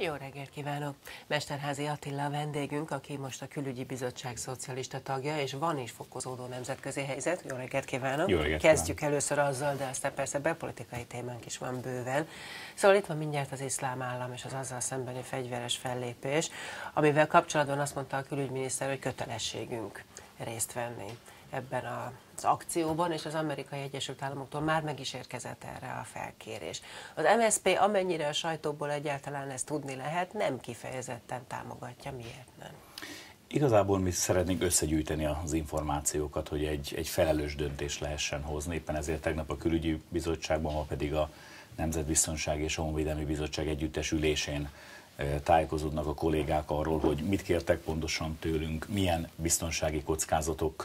Jó reggelt kívánok! Mesterházy Attila a vendégünk, aki most a Külügyi Bizottság szocialista tagja, és van is fokozódó nemzetközi helyzet. Jó reggelt kívánok! Jó reggelt Kezdjük először azzal, de aztán persze belpolitikai témánk is van bőven. Szóval itt van mindjárt az iszlám állam és az azzal szembeni fegyveres fellépés, amivel kapcsolatban azt mondta a külügyminiszter, hogy kötelességünk részt venni ebben az akcióban, és az Amerikai Egyesült Államoktól már meg is érkezett erre a felkérés. Az MSZP, amennyire a sajtóból egyáltalán ezt tudni lehet, nem kifejezetten támogatja. Miért nem? Igazából mi szeretnénk összegyűjteni az információkat, hogy egy felelős döntést lehessen hozni. Éppen ezért tegnap a Külügyi Bizottságban, ma pedig a Nemzetbiztonsági és Honvédelmi Bizottság együttes ülésén tájékozódnak a kollégák arról, hogy mit kértek pontosan tőlünk, milyen biztonsági kockázatok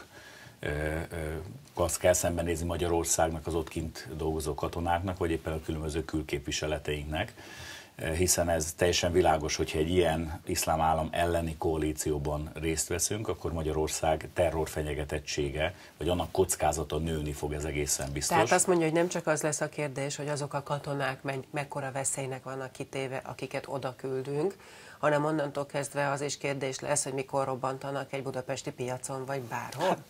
azt kell szembenézni Magyarországnak, az ott kint dolgozó katonáknak, vagy éppen a különböző külképviseleteinknek, hiszen ez teljesen világos, hogyha egy ilyen iszlám állam elleni koalícióban részt veszünk, akkor Magyarország terrorfenyegetettsége, vagy annak kockázata nőni fog, ez egészen biztos. Tehát azt mondja, hogy nem csak az lesz a kérdés, hogy azok a katonák mekkora veszélynek vannak kitéve, akiket oda küldünk, hanem onnantól kezdve az is kérdés lesz, hogy mikor robbantanak egy budapesti piacon, vagy bárhol? Hát,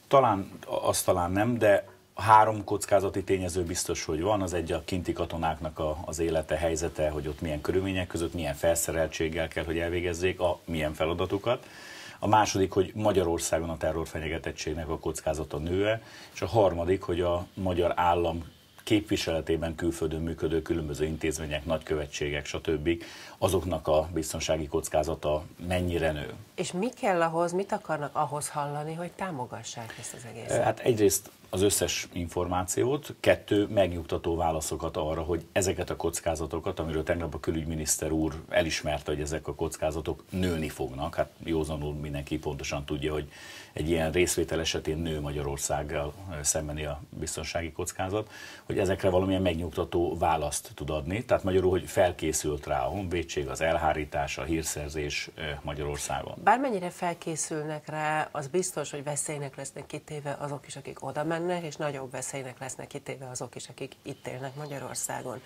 talán nem, de 3 kockázati tényező biztos, hogy van. Az egy a kinti katonáknak az élete, helyzete, hogy ott milyen körülmények között, milyen felszereltséggel kell, hogy elvégezzék milyen feladatukat. A második, hogy Magyarországon a terrorfenyegetettségnek a kockázata nő, és a harmadik, hogy a magyar állam képviseletében külföldön működő különböző intézmények, nagykövetségek, stb. Azoknak a biztonsági kockázata mennyire nő. És mi kell ahhoz, mit akarnak ahhoz hallani, hogy támogassák ezt az egészet? Hát egyrészt az összes információt, 2 megnyugtató válaszokat arra, hogy ezeket a kockázatokat, amiről tegnap a külügyminiszter úr elismerte, hogy ezek a kockázatok nőni fognak. Hát józanul mindenki pontosan tudja, hogy egy ilyen részvétel esetén nő Magyarországgal szembeni a biztonsági kockázat, hogy ezekre valamilyen megnyugtató választ tud adni. Tehát magyarul, hogy felkészült rá a honvédség, az elhárítás, a hírszerzés Magyarországon. Bármennyire felkészülnek rá, az biztos, hogy veszélynek lesznek kitéve azok is, akik oda mennek, és nagyobb veszélynek lesznek kitéve azok is, akik itt élnek Magyarországon.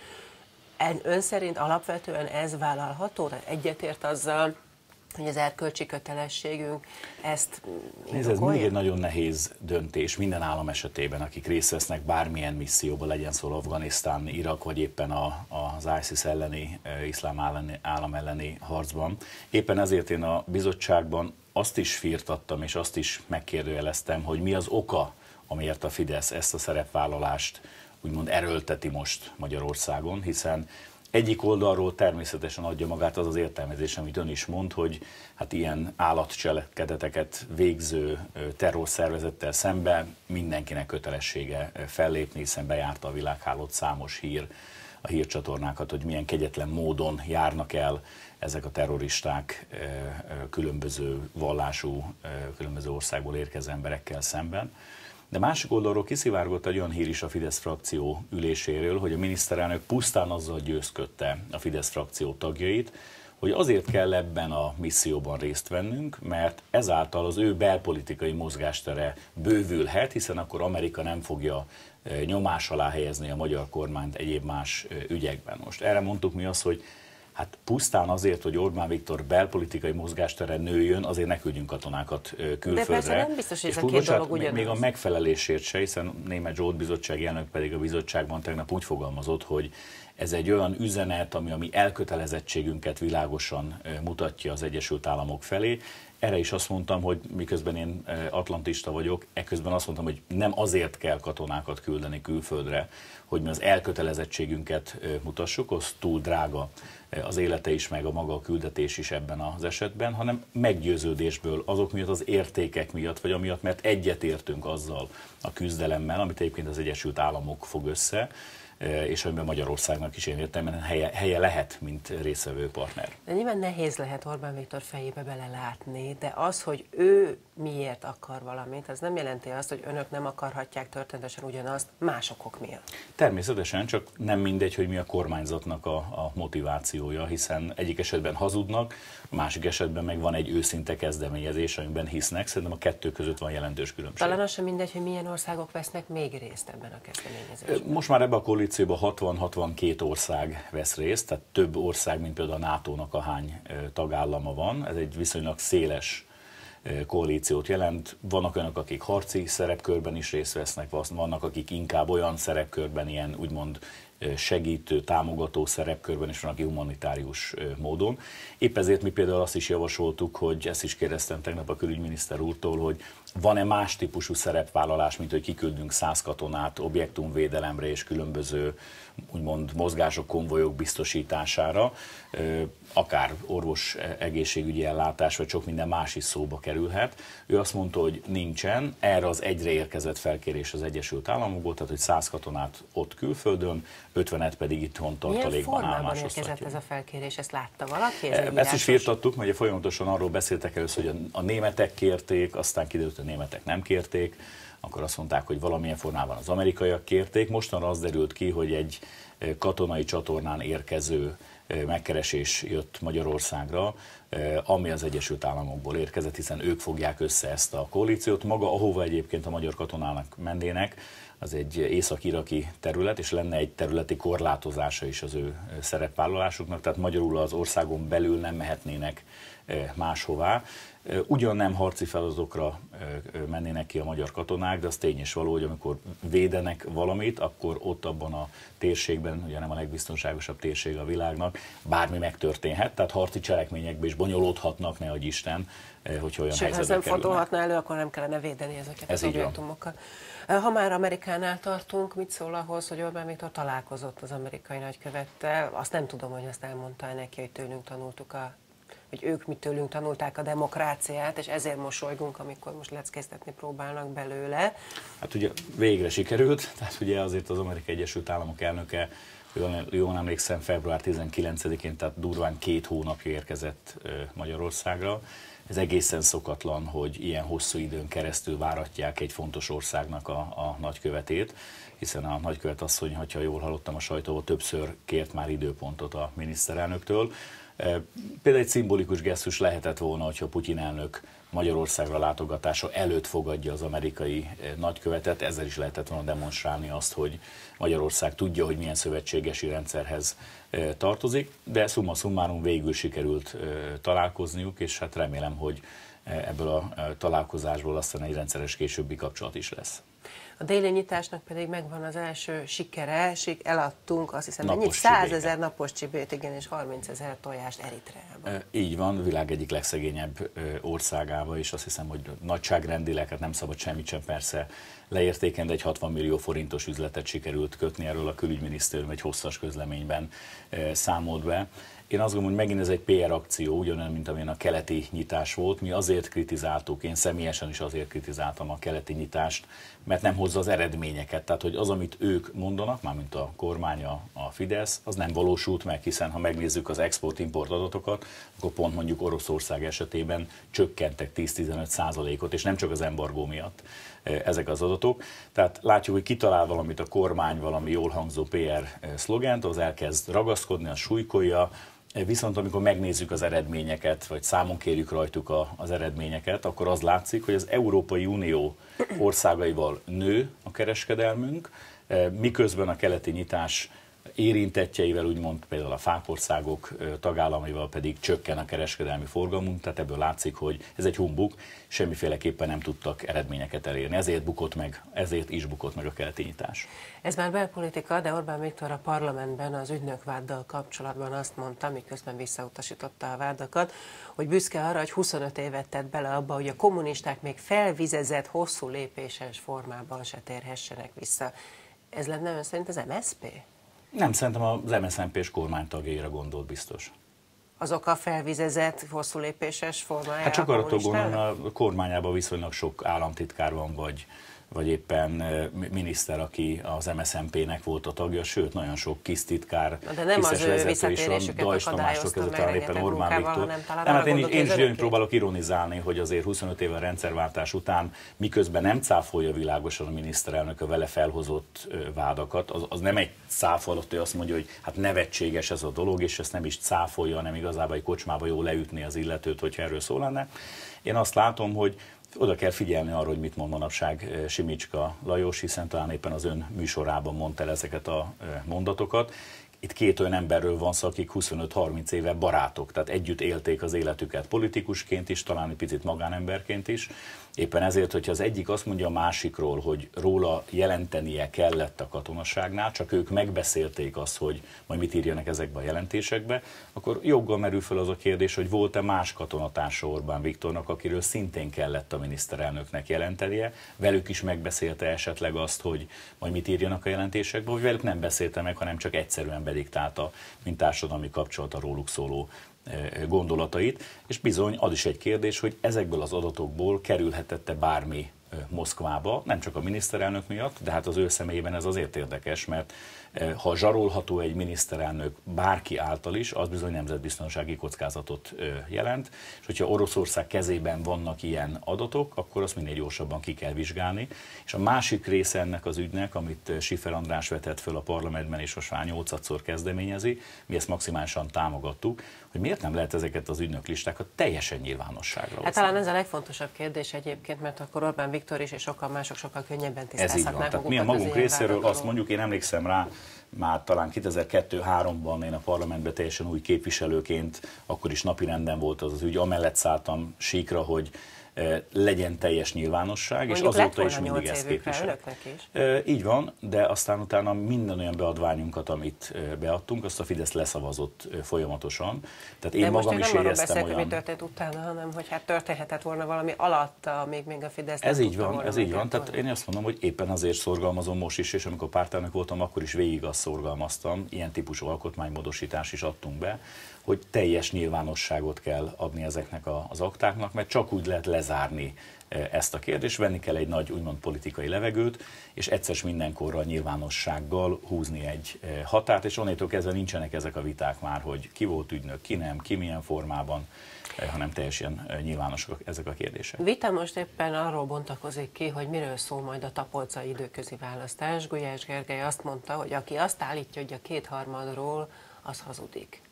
Ön szerint alapvetően ez vállalható? Tehát egyetért azzal, hogy az erkölcsi kötelességünk ezt indokolja? Ez mindig egy nagyon nehéz döntés minden állam esetében, akik részt vesznek bármilyen misszióban, legyen szó Afganisztán, Irak, vagy éppen az ISIS elleni, iszlám állam elleni harcban. Éppen ezért én a bizottságban azt is firtattam, és azt is megkérdőjeleztem, hogy mi az oka, amiért a Fidesz ezt a szerepvállalást úgymond erőlteti most Magyarországon, hiszen egyik oldalról természetesen adja magát az az értelmezés, amit ön is mond, hogy hát ilyen állatcselekedeteket végző terrorszervezettel szemben mindenkinek kötelessége fellépni, hiszen bejárta a világhálót számos hír, a hírcsatornákat, hogy milyen kegyetlen módon járnak el ezek a terroristák különböző vallású, különböző országból érkező emberekkel szemben. De másik oldalról kiszivárgott egy olyan hír is a Fidesz frakció üléséről, hogy a miniszterelnök pusztán azzal győzködte a Fidesz frakció tagjait, hogy azért kell ebben a misszióban részt vennünk, mert ezáltal az ő belpolitikai mozgástere bővülhet, hiszen akkor Amerika nem fogja nyomás alá helyezni a magyar kormányt egyéb más ügyekben. Most erre mondtuk mi azt, hogy hát pusztán azért, hogy Orbán Viktor belpolitikai mozgástere nőjön, azért ne küldjünk katonákat külföldre. De persze nem biztos, hogy ez a két dolog ugyanaz. Még a megfelelésért se, hiszen Németh Zsolt bizottsági elnök pedig a bizottságban tegnap úgy fogalmazott, hogy ez egy olyan üzenet, ami a mi elkötelezettségünket világosan mutatja az Egyesült Államok felé. Erre is azt mondtam, hogy miközben én atlantista vagyok, ekközben azt mondtam, hogy nem azért kell katonákat küldeni külföldre, hogy mi az elkötelezettségünket mutassuk, az túl drága az élete is, meg a maga a küldetés is ebben az esetben, hanem meggyőződésből, azok miatt, az értékek miatt, vagy amiatt, mert egyetértünk azzal a küzdelemmel, amit egyébként az Egyesült Államok fog össze, és amiben Magyarországnak is én értelemben helye lehet, mint részvevő partner. De nyilván nehéz lehet Orbán Viktor fejébe belelátni, de az, hogy ő miért akar valamit, az nem jelenti azt, hogy önök nem akarhatják történetesen ugyanazt más okok miatt. Természetesen, csak nem mindegy, hogy mi a kormányzatnak a motivációja, hiszen egyik esetben hazudnak, a másik esetben meg van egy őszinte kezdeményezés, amiben hisznek. Szerintem a kettő között van jelentős különbség. Talán az sem mindegy, hogy milyen országok vesznek még részt ebben a kezdeményezésben. Most már ebben a koalícióban 60-62 ország vesz részt, tehát több ország, mint például a NATO-nak ahány tagállama van. Ez egy viszonylag széles koalíciót jelent. Vannak olyanok, akik harci szerepkörben is részt vesznek, vannak, akik inkább olyan szerepkörben, ilyen úgymond segítő, támogató szerepkörben, és van, aki humanitárius módon. Épp ezért mi például azt is javasoltuk, hogy ezt is kérdeztem tegnap a külügyminiszter úrtól, hogy van-e más típusú szerepvállalás, mint hogy kiküldünk 100 katonát objektumvédelemre és különböző úgymond mozgások, konvojok biztosítására, akár orvos egészségügyi ellátás, vagy sok minden más is szóba kerülhet. Ő azt mondta, hogy nincsen, erre az egyre érkezett felkérés az Egyesült Államokból, tehát hogy 100 katonát ott külföldön, 50-et pedig itthon tartalékban állomásoztatjuk. Milyen formában érkezett ez a felkérés? Ezt látta valaki? Ezt is firtattuk, mert folyamatosan arról beszéltek először, hogy a németek kérték, aztán kiderült, hogy a németek nem kérték, akkor azt mondták, hogy valamilyen formában az amerikaiak kérték. Mostanra az derült ki, hogy egy katonai csatornán érkező megkeresés jött Magyarországra, ami az Egyesült Államokból érkezett, hiszen ők fogják össze ezt a koalíciót. Maga, ahova egyébként a magyar katonának mennének, az egy észak-iraki terület, és lenne egy területi korlátozása is az ő szerepvállalásuknak, tehát magyarul az országon belül nem mehetnének máshová. Ugyan nem harci feladatokra mennének ki a magyar katonák, de az tény is való, hogy amikor védenek valamit, akkor ott abban a térségben, ugye nem a legbiztonságosabb térség a világnak, bármi megtörténhet, tehát harci cselekményekbe is bonyolódhatnak, nehogy Isten, hogyha olyan helyzetbe kerülnek. Ha ez nem fordulhatna elő, akkor nem kellene védeni ezeket az objektumokat. Ha már Amerikánál tartunk, mit szól ahhoz, hogy Orbán Viktor találkozott az amerikai nagykövettel? Azt nem tudom, hogy azt elmondta neki, hogy tőlünk tanultuk hogy ők mi tőlünk tanulták a demokráciát, és ezért mosolygunk, amikor most leckéztetni próbálnak belőle. Hát ugye végre sikerült, tehát ugye azért az Amerikai Egyesült Államok elnöke, jól emlékszem, február 19-én, tehát durván 2 hónapja érkezett Magyarországra. Ez egészen szokatlan, hogy ilyen hosszú időn keresztül váratják egy fontos országnak a nagykövetét, hiszen a nagykövet asszony, ha jól hallottam a sajtóban, többször kért már időpontot a miniszterelnöktől. Például egy szimbolikus gesztus lehetett volna, hogyha Putyin elnök Magyarországra látogatása előtt fogadja az amerikai nagykövetet, ezzel is lehetett volna demonstrálni azt, hogy Magyarország tudja, hogy milyen szövetségesi rendszerhez tartozik, de summa summarum végül sikerült találkozniuk, és hát remélem, hogy ebből a találkozásból aztán egy rendszeres későbbi kapcsolat is lesz. A déli nyitásnak pedig megvan az első sikere, eladtunk azt hiszem, napos 100 000 napos csibét, igen, és 30 000 tojást Eritreába. Így van, a világ egyik legszegényebb országába, és azt hiszem, hogy nagyságrendileg, hát nem szabad semmit sem persze leértéken, de egy 60 millió forintos üzletet sikerült kötni, erről a külügyminisztérium egy hosszas közleményben számolt be. Én azt gondolom, hogy megint ez egy PR akció, ugyanolyan, mint amilyen a keleti nyitás volt. Mi azért kritizáltuk, én személyesen is azért kritizáltam a keleti nyitást, mert nem hozza az eredményeket. Tehát, hogy az, amit ők mondanak, mármint a kormány, a Fidesz, az nem valósult meg, hiszen ha megnézzük az export-import adatokat, akkor pont mondjuk Oroszország esetében csökkentek 10-15%-ot, és nem csak az embargó miatt ezek az adatok. Tehát látjuk, hogy kitalál valamit a kormány, valami jól hangzó PR szlogent, az elkezd ragaszkodni, az súlykolja, viszont amikor megnézzük az eredményeket, vagy számon kérjük rajtuk az eredményeket, akkor az látszik, hogy az Európai Unió országaival nő a kereskedelmünk, miközben a keleti nyitás érintettjeivel, úgymond például a FÁK országok tagállamaival pedig csökken a kereskedelmi forgalmunk, tehát ebből látszik, hogy ez egy humbug, semmiféleképpen nem tudtak eredményeket elérni. Ezért is bukott meg a keleti nyitás. Ez már belpolitika, de Orbán Viktor a parlamentben az ügynökváddal kapcsolatban azt mondta, miközben visszautasította a vádakat, hogy büszke arra, hogy 25 évet tett bele abba, hogy a kommunisták még felvizezett, hosszú lépéses formában se térhessenek vissza. Ez lenne ön szerint az MSZP? Nem, szerintem az MSZNP-s kormánytagjaira gondolt biztos. Azok a felvizezett, hosszú lépéses formája? Hát csak arra gondolom, a kormányában viszonylag sok államtitkár van, vagy vagy éppen miniszter, aki az MSZNP-nek volt a tagja, sőt, nagyon sok kis titkár, de nem az ő visszatérésüket akadályozta meg rengeteg munkával, hanem talán én is próbálok ironizálni, hogy azért 25 éve a rendszerváltás után, miközben nem cáfolja világosan a miniszterelnök a vele felhozott vádakat, az nem egy cáfol, hogy azt mondja, hogy hát nevetséges ez a dolog, és ezt nem is cáfolja, hanem igazából egy kocsmába jó leütni az illetőt, hogyha erről szó lenne. Én azt látom, hogy oda kell figyelni arra, hogy mit mond manapság Simicska Lajos, hiszen talán éppen az ön műsorában mondta el ezeket a mondatokat. Itt két olyan emberről van szó, akik 25-30 éve barátok, tehát együtt élték az életüket politikusként is, talán egy picit magánemberként is. Éppen ezért, hogyha az egyik azt mondja a másikról, hogy róla jelentenie kellett a katonaságnál, csak ők megbeszélték azt, hogy majd mit írjanak ezekbe a jelentésekbe, akkor joggal merül fel az a kérdés, hogy volt-e más katonatársa Orbán Viktornak, akiről szintén kellett a miniszterelnöknek jelentenie, velük is megbeszélte esetleg azt, hogy majd mit írjanak a jelentésekbe, vagy velük nem beszélte meg, hanem csak egyszerűen bediktálta, mint társadalmi kapcsolata róluk szóló gondolatait, és bizony az is egy kérdés, hogy ezekből az adatokból kerülhetette bármi Moszkvába, nem csak a miniszterelnök miatt, de hát az ő személyében ez azért érdekes, mert ha zsarolható egy miniszterelnök bárki által is, az bizony nemzetbiztonsági kockázatot jelent, és hogyha Oroszország kezében vannak ilyen adatok, akkor azt minél gyorsabban ki kell vizsgálni. És a másik része ennek az ügynek, amit Schiffer András vetett föl a parlamentben, és most már 8-szor kezdeményezi, mi ezt maximálisan támogattuk, hogy miért nem lehet ezeket az ügynöklistákat teljesen nyilvánosságra hozni. Hát talán ez a legfontosabb kérdés egyébként, mert akkor Orbán Viktor is és sokkal mások sokkal könnyebben tisztázhatnák magukat. Tehát mi a magunk részéről azt mondjuk, én emlékszem rá, már talán 2002-3-ban én a parlamentben teljesen új képviselőként, akkor is napirenden volt az ügy, amellett szálltam síkra, hogy legyen teljes nyilvánosság, mondjuk és azóta is mindig ezt képviselem. Így van, de aztán utána minden olyan beadványunkat, amit beadtunk, azt a Fidesz leszavazott folyamatosan. Tehát én magam is éreztem olyan... mi történt utána, hanem hogy hát történhetett volna valami alatta, még a Fidesz Ez így van. Tehát én azt mondom, hogy éppen azért szorgalmazom most is, és amikor pártelnök voltam, akkor is végig azt szorgalmaztam, ilyen típusú alkotmánymódosítás is adtunk be, hogy teljes nyilvánosságot kell adni ezeknek az aktáknak, mert csak úgy lehet lezárni ezt a kérdést, venni kell egy nagy úgymond politikai levegőt, és egyszer mindenkorra a nyilvánossággal húzni egy határt, és onnétól kezdve nincsenek ezek a viták már, hogy ki volt ügynök, ki nem, ki milyen formában, hanem teljesen nyilvánosak ezek a kérdések. Vita most éppen arról bontakozik ki, hogy miről szól majd a tapolcai időközi választás. Gulyás Gergely azt mondta, hogy aki azt állítja, hogy a kétharmadról, az hazudik.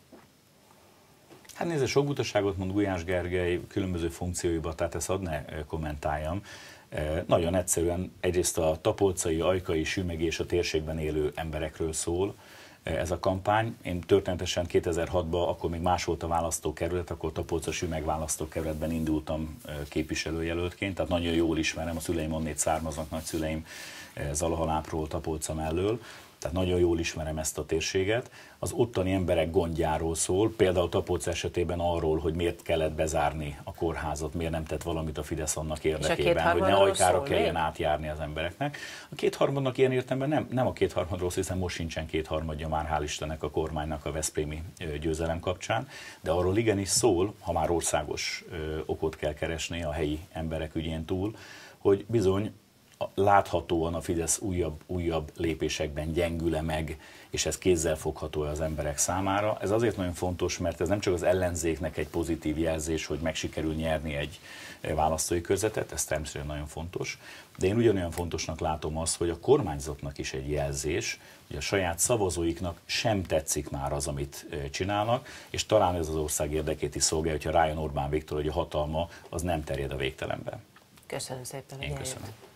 Hát nézd, sok butaságot mond Gulyás Gergely különböző funkcióiba, tehát ezt hadd ne kommentáljam. Nagyon egyszerűen egyrészt a tapolcai, ajkai, sümegi és a térségben élő emberekről szól ez a kampány. Én történetesen 2006-ban, akkor még más volt a választókerület, akkor Tapolca-Sümeg választókerületben indultam képviselőjelöltként, tehát nagyon jól ismerem, a szüleim onnét származnak, nagyszüleim Zalahalápról, Tapolca mellől. Tehát nagyon jól ismerem ezt a térséget. Az ottani emberek gondjáról szól, például Tapolca esetében arról, hogy miért kellett bezárni a kórházat, miért nem tett valamit a Fidesz annak érdekében, hogy ne Ajkára kelljen átjárni az embereknek. A kétharmadnak ilyen értelemben nem a kétharmadról, hiszen most sincsen kétharmadja már, hál' Istennek a kormánynak a veszprémi győzelem kapcsán, de arról igenis szól, ha már országos okot kell keresni a helyi emberek ügyén túl, hogy bizony láthatóan a Fidesz újabb lépésekben gyengül-e meg, és ez kézzelfogható az emberek számára. Ez azért nagyon fontos, mert ez nem csak az ellenzéknek egy pozitív jelzés, hogy meg sikerül nyerni egy választói körzetet, ez természetesen nagyon fontos, de én ugyanolyan fontosnak látom azt, hogy a kormányzatnak is egy jelzés, hogy a saját szavazóiknak sem tetszik már az, amit csinálnak, és talán ez az ország érdekét is szolgálja, hogyha rájön Orbán Viktor, hogy a hatalma az nem terjed a végtelenben. Köszönöm szépen. Én köszönöm.